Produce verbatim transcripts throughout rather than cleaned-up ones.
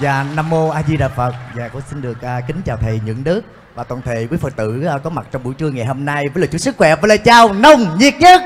Dạ, Nam Mô A Di Đà Phật. Dạ, con xin được uh, kính chào thầy Nhuận Đức và toàn thể quý Phật tử uh, có mặt trong buổi trưa ngày hôm nay với lời chúc sức khỏe và lời chào nồng nhiệt nhất.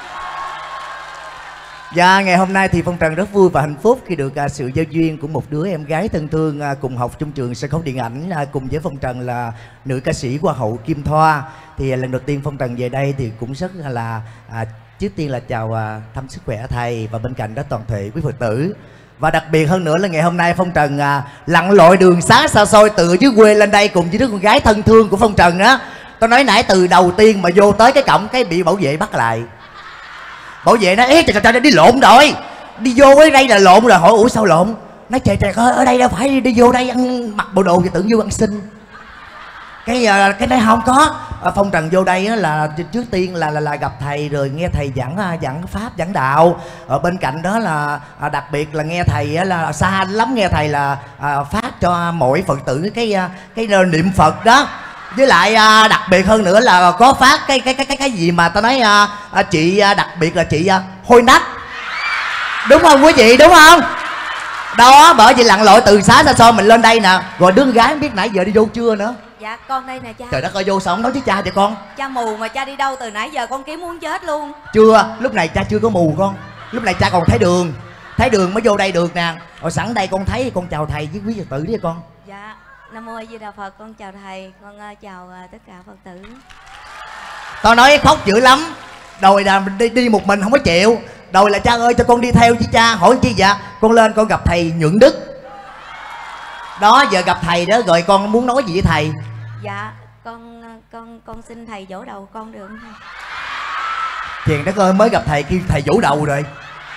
Dạ, ngày hôm nay thì Phong Trần rất vui và hạnh phúc khi được uh, sự giao duyên của một đứa em gái thân thương uh, cùng học trong trường sân khấu điện ảnh uh, cùng với Phong Trần là nữ ca sĩ Hoa hậu Kim Thoa. Thì uh, lần đầu tiên Phong Trần về đây thì cũng rất là uh, trước tiên là chào uh, thăm sức khỏe thầy và bên cạnh đó toàn thể quý Phật tử. Và đặc biệt hơn nữa là ngày hôm nay Phong Trần à, lặn lội đường xá xa xôi từ dưới quê lên đây cùng với đứa con gái thân thương của Phong Trần á. Tôi nói nãy từ đầu tiên mà vô tới cái cổng cái bị bảo vệ bắt lại. Bảo vệ nói: ê trời trời, trời đi lộn rồi, đi vô ở đây là lộn rồi. Hỏi ủa sao lộn? Nói trời trời ơi, ở đây đâu phải đi, đi vô đây ăn mặc bộ đồ thì tưởng vô ăn xin. Cái cái đấy không có. Phong Trần vô đây á, là trước tiên là, là là gặp thầy rồi nghe thầy giảng giảng pháp giảng đạo. Ở bên cạnh đó là đặc biệt là nghe thầy á, là xa lắm nghe thầy là à, phát cho mỗi Phật tử cái cái niệm Phật đó. Với lại à, đặc biệt hơn nữa là có phát cái cái cái cái cái gì mà tao nói à, à, chị à, đặc biệt là chị à, hôi nách. Đúng không quý vị, đúng không? Đó, bởi vì lặn lội từ xá xa xôi mình lên đây nè. Rồi đứa gái không biết nãy giờ đi vô chưa nữa. Dạ con đây nè cha. Trời đất ơi, vô sao không nói với cha vậy con? Cha mù mà cha đi đâu từ nãy giờ con kiếm muốn chết luôn. Chưa, lúc này cha chưa có mù con. Lúc này cha còn thấy đường. Thấy đường mới vô đây được nè. Rồi sẵn đây con thấy con chào thầy với quý Phật tử đi con. Dạ, Nam Mô A Di Đà Phật, con chào thầy, con uh, chào uh, tất cả Phật tử. Tao nói khóc dữ lắm. Đòi là đi, đi một mình không có chịu. Đòi là cha ơi cho con đi theo với cha. Hỏi chi dạ? Con lên con gặp thầy Nhuận Đức. Đó, giờ gặp thầy đó rồi con muốn nói gì với thầy? Dạ, con con con xin thầy vỗ đầu con được không thầy? Thiền đất ơi, mới gặp thầy kêu thầy vỗ đầu rồi.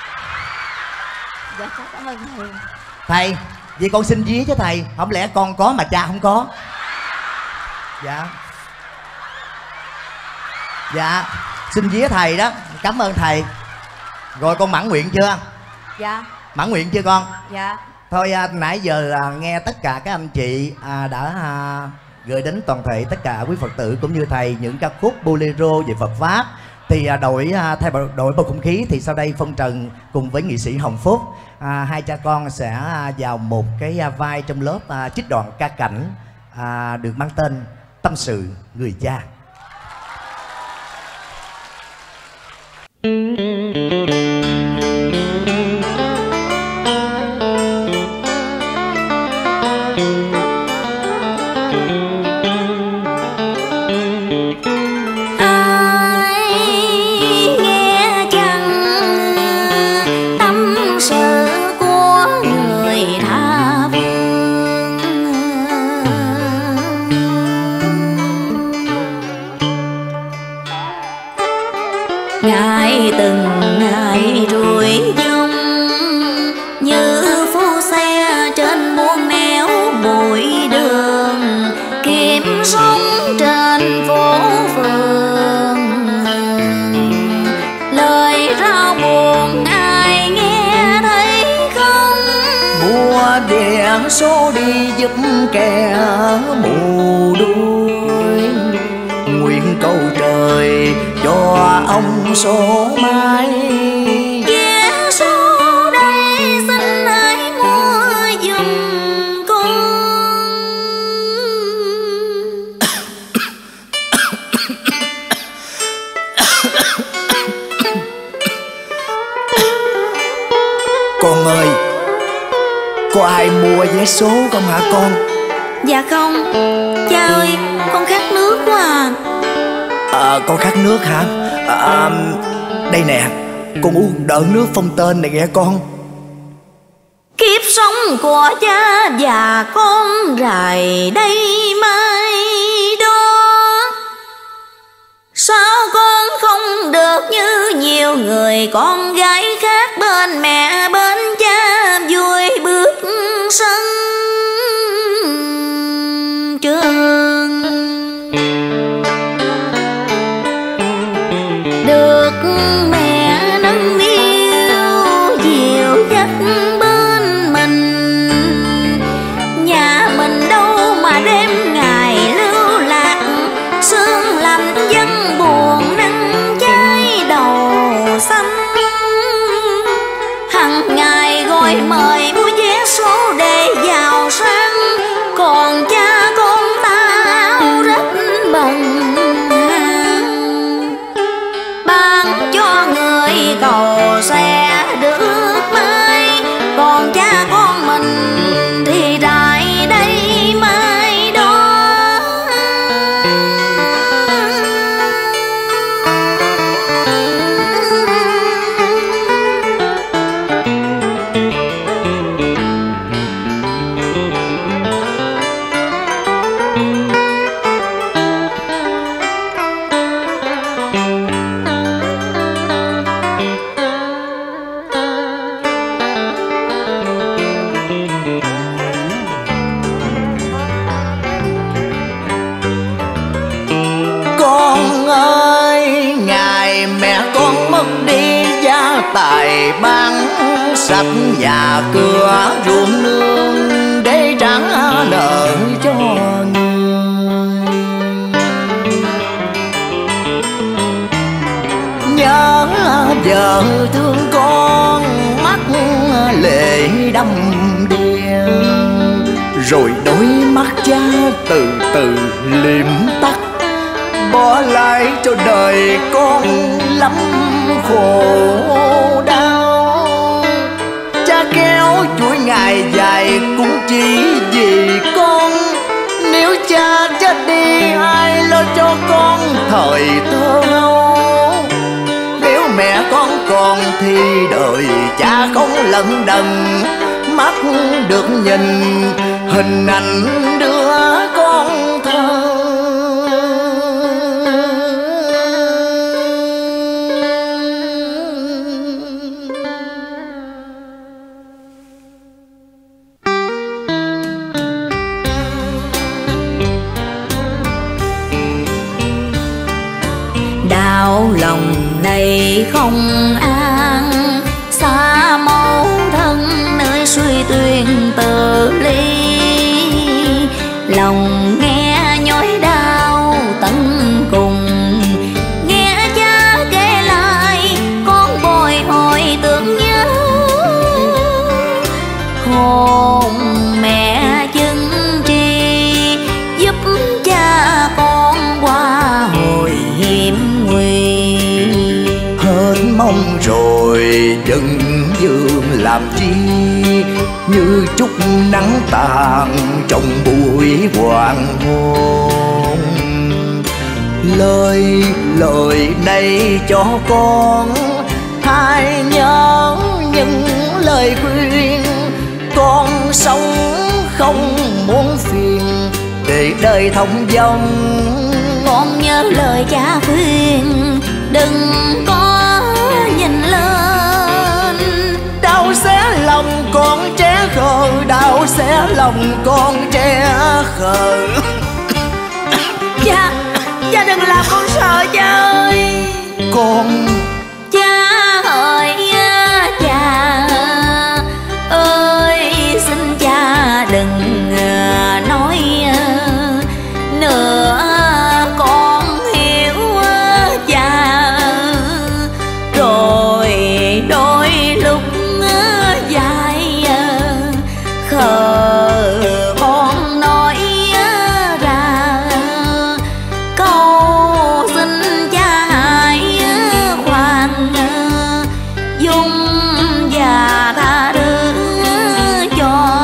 Dạ, cảm ơn thầy. Thầy, vậy con xin vía cho thầy. Không lẽ con có mà cha không có? Dạ. Dạ, xin vía thầy đó. Cảm ơn thầy. Rồi con mãn nguyện chưa? Dạ. Mãn nguyện chưa con? Dạ. Thôi à, nãy giờ à, nghe tất cả các anh chị à, đã à, gửi đến toàn thể tất cả quý Phật tử cũng như thầy những ca khúc bolero về Phật pháp. Thì à, đổi à, thay đổi bầu không khí thì sau đây Phong Trần cùng với nghệ sĩ Hồng Phúc, à, hai cha con sẽ à, vào một cái à, vai trong lớp à, trích đoạn ca cảnh à, được mang tên Tâm sự người cha. Ngày từng ngày trôi dông như phu xe trên muôn nẻo bụi đường, kiếm sống trên phố phường. Lời rao buồn ai nghe thấy không? Búa đèn số đi giúp kẻ mù đuôi. Nguyện cầu trời cho ông số mai vé số đây xin hãy mua giùm con. Con ơi, có ai mua vé số không hả con? Dạ không, cha ơi, con khát nước quá à. À, con khát nước hả? À, đây nè, con uống đợn nước Phong Tên này nghe con. Kiếp sống của cha và con rày đây mai đó. Sao con không được như nhiều người con gái khác, bên mẹ bên cha vui bước sân trường. Được mẹ nâng niu dìu dắt bên mình, nhà mình đâu mà đêm ngày lưu lạc, sương lạnh dân buồn nắng cháy đầu xanh. Hằng sạch nhà cửa ruộng nương để trả nợ cho người. Nhớ vợ thương con mắt lệ đăm đìa, rồi đôi mắt cha từ từ liệm tắt, bỏ lại cho đời con lắm khổ đau. Cha kéo chuỗi ngày dài cũng chỉ vì con, nếu cha chết đi ai lo cho con thời thơ ấu. Nếu mẹ con còn thì đời cha không lận đận, mắt được nhìn hình ảnh đứa con thơ. Đau lòng này không an, xa mẫu thân nơi suy tuyên tự ly. Lòng nghe nhói đau tận cùng, nghe cha kể lại con bồi hồi tưởng nhớ. Hồn mẹ chứng tri giúp cha con qua hồi hiểm nguy. Hết mong rồi đừng dương làm chi, như chút nắng tàn trong buổi hoàng hôn. Lời lời này cho con hãy nhớ những lời khuyên, con sống không muốn phiền để đời thông dong. Con nhớ lời cha khuyên đừng có nhìn lên, đau xé lòng con trẻ khờ, đau xé lòng con trẻ khờ. Cha, cha đừng làm con sợ cha ơi. Con Cha ơi, cha ơi, xin cha đừng nói nữa. Con hiểu cha, rồi đôi lúc dài khờ con nói ra câu xin cha hãy khoan dung và tha thứ cho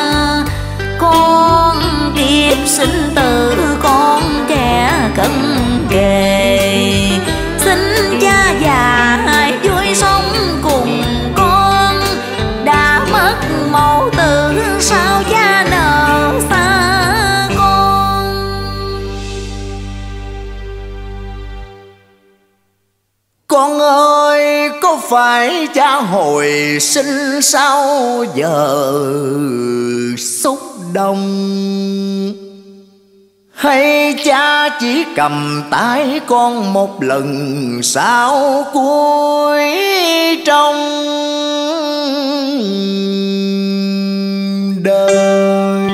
con. Kiếp sinh tử con trẻ cận kề, xin cha già hãy vui sống cùng con. Đã mất mẫu tử sao cha nợ xa con. Con ơi, có phải cha hồi sinh sau giờ xúc động, hay cha chỉ cầm tay con một lần sau cuối trong đời?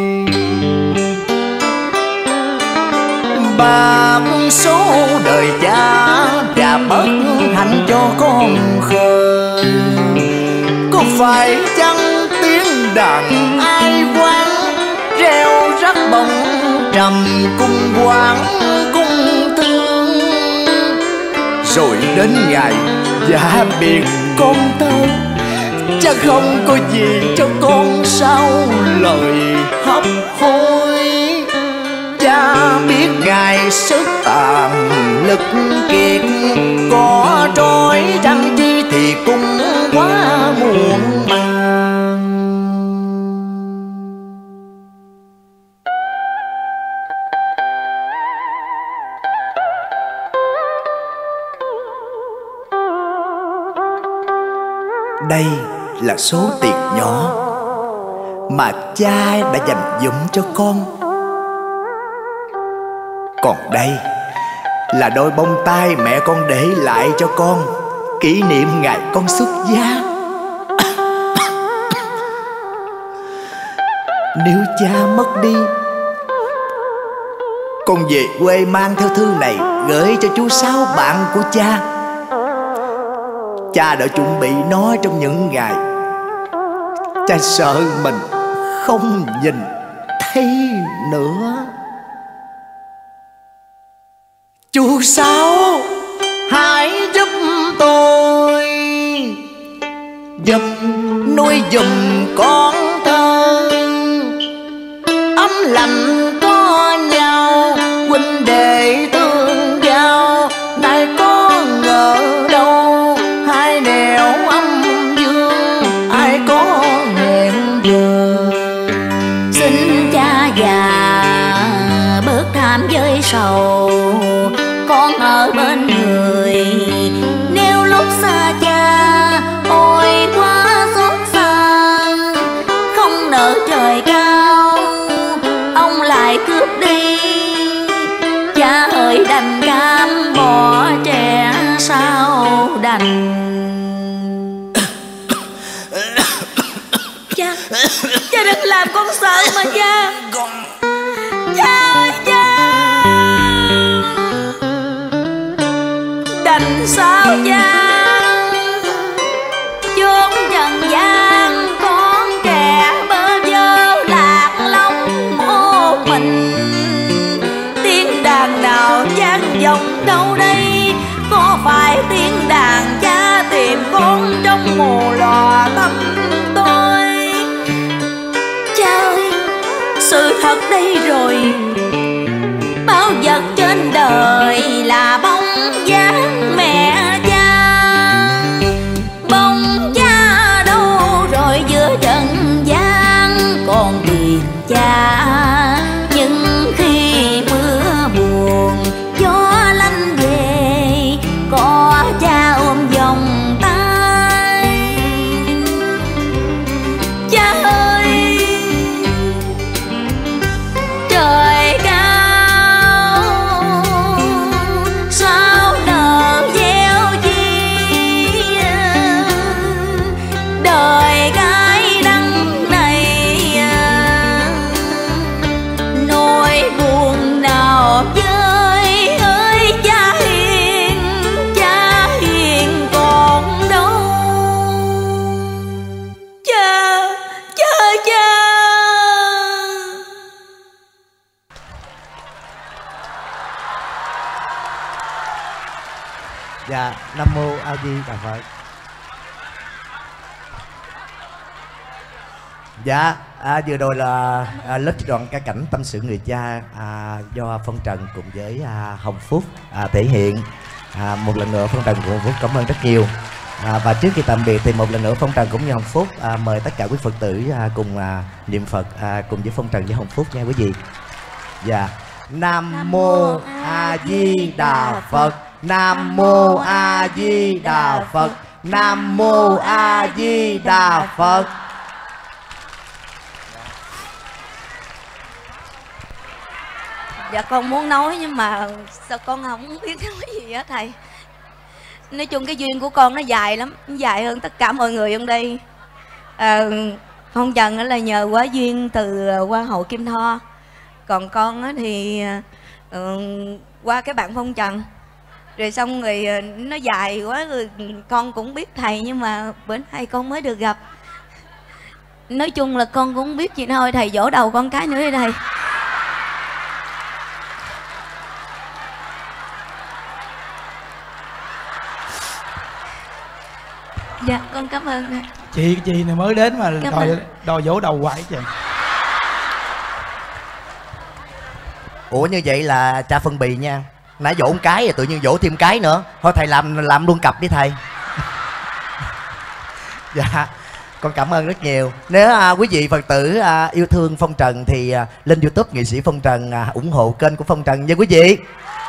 Bạc số đời cha và bớt hạnh cho con khờ, có phải chăng tiếng đàn ai quán reo rắc bồng trầm cung quán cung thương? Rồi đến ngày giả biệt con thơ, cha không có gì cho con sau lời hấp hối. Cha biết ngày sức tàn lực kiệt, có trói trăng chi thì cũng quá muộn màng. Đây là số tiền nhỏ mà cha đã dành dụm cho con. Còn đây là đôi bông tai mẹ con để lại cho con, kỷ niệm ngày con xuất gia. Nếu cha mất đi, con về quê mang theo thư này gửi cho chú Sáu, bạn của cha. Cha đã chuẩn bị nó trong những ngày cha sợ mình không nhìn thấy nữa. Chú Sáu hãy giúp tôi, giúp nuôi giùm con thơ, ấm lạnh có nhau, huynh đệ thương giao. Nay có ngờ đâu hai nẻo âm dương, ai có hẹn giờ. Xin cha già bớt tham với sầu, con ở bên người. Nếu lúc xa cha ôi quá xót xa, không nỡ trời cao ông lại cướp đi. Cha ơi đành cam bỏ trẻ sao đành. Cha, cha đừng làm con sợ mà cha. Cha ơi cha, đành sao cha. Chốn trần gian con trẻ bơ vơ lạc long một mình. Tiếng đàn nào vang vọng đâu đây, có phải tiếng đàn cha tìm con trong mồ lò tâm tôi. Cha ơi, sự thật đây rồi, bao vật trên đời là bóng dáng mẹ cha. Bóng cha đâu rồi giữa trần gian, còn tìm cha nhưng khi mưa buồn gió lạnh về, có cha ôm vòng tay. Cha ơi, trời cao sao nở gieo chi, đời cái đắng này nỗi buồn nào với ơi cha hiền. Cha hiền còn đâu cha, cha cha. Dạ, Nam Mô A Di Đà Phật. Dạ, à, vừa rồi là à, lớp đoạn ca cảnh Tâm Sự Người Cha à, do Phong Trần cùng với à, Hồng Phúc à, thể hiện. à, Một lần nữa Phong Trần cùng Hồng Phúc cảm ơn rất nhiều. à, Và trước khi tạm biệt thì một lần nữa Phong Trần cũng như Hồng Phúc à, mời tất cả quý Phật tử à, cùng à, niệm Phật à, cùng với Phong Trần với Hồng Phúc nha quý vị. Dạ, Nam Mô A Di Đà Phật. Nam Mô A Di Đà Phật. Nam Mô A Di Đà Phật. Dạ con muốn nói nhưng mà sao con không biết nói gì hết thầy. Nói chung cái duyên của con nó dài lắm, dài hơn tất cả mọi người trong đây. à, Phong Trần là nhờ quá duyên từ Hoa hậu Kim Thoa. Còn con thì uh, qua cái bạn Phong Trần. Rồi xong rồi nó dài quá rồi con cũng biết thầy, nhưng mà bữa nay con mới được gặp. Nói chung là con cũng không biết gì thôi, thầy vỗ đầu con cái nữa đi thầy. Dạ con cảm ơn. Chị chị này mới đến mà đòi, đòi vỗ đầu hoài chứ. Ủa như vậy là cha phân bì nha. Nãy vỗ một cái rồi tự nhiên vỗ thêm cái nữa. Thôi thầy làm làm luôn cặp đi thầy. Dạ, con cảm ơn rất nhiều. Nếu à, quý vị Phật tử à, yêu thương Phong Trần thì à, lên YouTube nghệ sĩ Phong Trần à, ủng hộ kênh của Phong Trần nha quý vị.